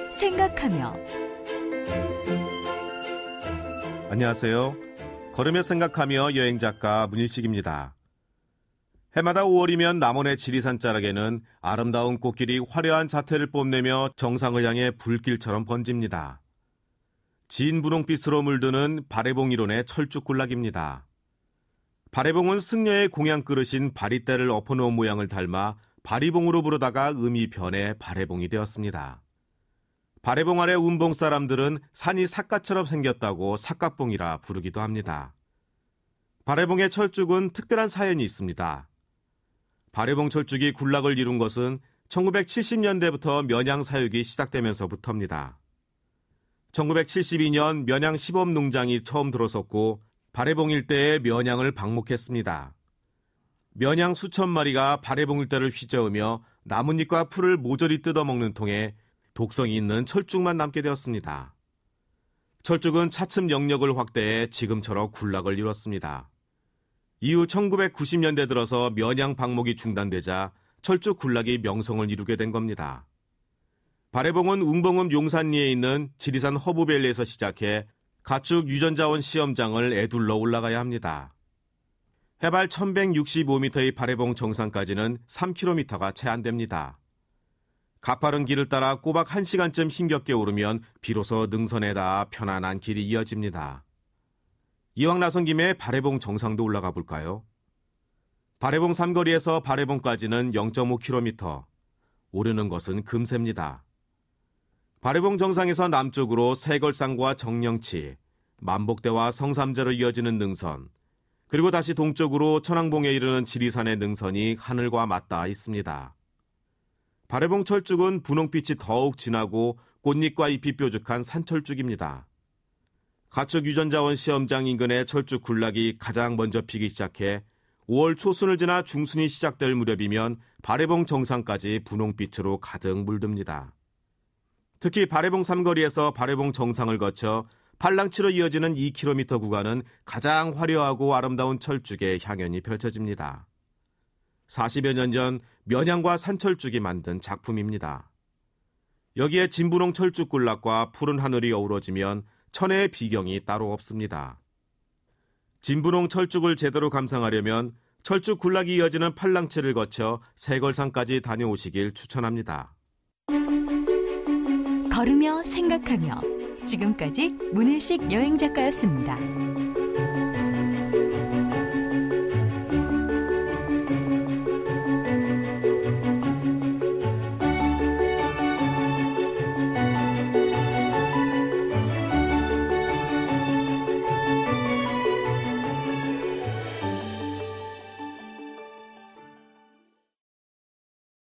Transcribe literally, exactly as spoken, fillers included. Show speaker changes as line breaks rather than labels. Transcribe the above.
생각하며.
안녕하세요. 걸으며 생각하며 여행작가 문일식입니다. 해마다 오월이면 남원의 지리산 자락에는 아름다운 꽃길이 화려한 자태를 뽐내며 정상을 향해 불길처럼 번집니다. 진 분홍빛으로 물드는 바래봉 일원의 철쭉군락입니다. 바래봉은 승려의 공양 그릇인 바리떼를 엎어놓은 모양을 닮아 바리봉으로 부르다가 음이 변해 바래봉이 되었습니다. 바래봉 아래 운봉 사람들은 산이 삿갓처럼 생겼다고 삿갓봉이라 부르기도 합니다. 바래봉의 철쭉은 특별한 사연이 있습니다. 바래봉 철쭉이 군락을 이룬 것은 천구백칠십 년대부터 면양 사육이 시작되면서부터입니다. 천구백칠십이 년 면양 시범 농장이 처음 들어섰고 바래봉 일대에 면양을 방목했습니다. 면양 수천 마리가 바래봉 일대를 휘저으며 나뭇잎과 풀을 모조리 뜯어먹는 통에 독성이 있는 철쭉만 남게 되었습니다. 철쭉은 차츰 영역을 확대해 지금처럼 군락을 이뤘습니다. 이후 천구백구십 년대 들어서 면양 방목이 중단되자 철쭉 군락이 명성을 이루게 된 겁니다. 바래봉은 웅봉읍 용산리에 있는 지리산 허브밸리에서 시작해 가축 유전자원 시험장을 애둘러 올라가야 합니다. 해발 천백육십오 미터의 바래봉 정상까지는 삼 킬로미터가 채 안 됩니다. 가파른 길을 따라 꼬박 한 시간쯤 힘겹게 오르면 비로소 능선에 닿아 편안한 길이 이어집니다. 이왕 나선 김에 바래봉 정상도 올라가 볼까요? 바래봉 삼거리에서 바래봉까지는 영 점 오 킬로미터, 오르는 것은 금세입니다. 바래봉 정상에서 남쪽으로 세걸산과 정령치, 만복대와 성삼재로 이어지는 능선, 그리고 다시 동쪽으로 천왕봉에 이르는 지리산의 능선이 하늘과 맞닿아 있습니다. 바래봉 철쭉은 분홍빛이 더욱 진하고 꽃잎과 잎이 뾰족한 산철쭉입니다. 가축 유전자원 시험장 인근의 철쭉 군락이 가장 먼저 피기 시작해 오월 초순을 지나 중순이 시작될 무렵이면 바래봉 정상까지 분홍빛으로 가득 물듭니다. 특히 바래봉 삼거리에서 바래봉 정상을 거쳐 팔랑치로 이어지는 이 킬로미터 구간은 가장 화려하고 아름다운 철쭉의 향연이 펼쳐집니다. 사십여 년 전 면양과 산철쭉이 만든 작품입니다. 여기에 진분홍 철쭉 군락과 푸른 하늘이 어우러지면 천혜의 비경이 따로 없습니다. 진분홍 철쭉을 제대로 감상하려면 철쭉 군락이 이어지는 팔랑치를 거쳐 세걸산까지 다녀오시길 추천합니다.
걸으며 생각하며 지금까지 문일식 여행작가였습니다.